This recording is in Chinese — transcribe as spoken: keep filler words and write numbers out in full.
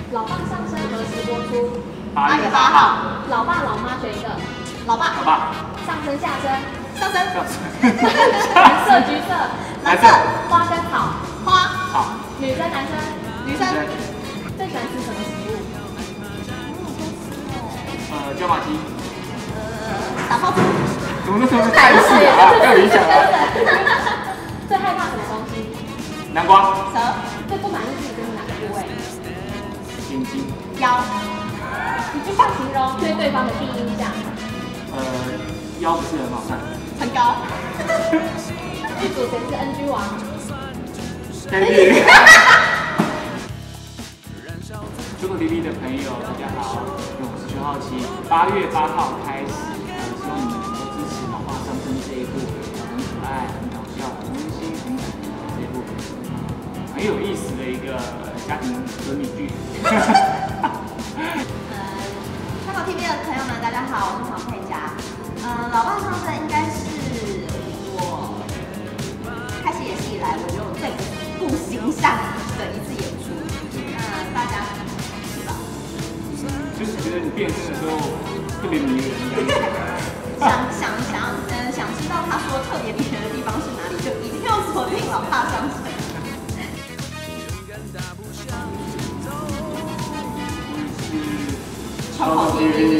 老爸上身何时播出？ 八月八号。 老爸老妈选一个。 老爸。老爸。 上身下身。 上身。上身。 蓝色橘色。 蓝色。 花跟草。 花。草。 女生男生。 女生。 最喜欢吃什么食物？ 呃，椒麻鸡。 呃，打泡芙。 怎么那么太细啊？要影响啊。 最害怕什么东西？ 南瓜。 蛇。最不满意自己的哪个部位？ 眼睛。 腰。一句话形容对对方的第一印象。 呃，腰不是很好看。 很高。剧组谁是 N G 王 ？N G。中国 T V 的朋友，大家好，我是徐浩奇。八月八号开始，呃，希望你们能够支持《老爸上身》这一部很可爱、很搞笑、很温馨、很感人的这一部，呃，很有意思的一个家庭伦理剧。 呃，香港 T V 的朋友们，大家好，我是黄佩佳。呃，《老爸上身》应该是我开始演戏以来，我觉得我最不形象的一次演出。那大家是吧？ 就是觉得你变身的时候特别迷人， 想想想，嗯，想知道他说特别迷人的地方是哪里，就一定要锁定《老爸上身》。 超好听。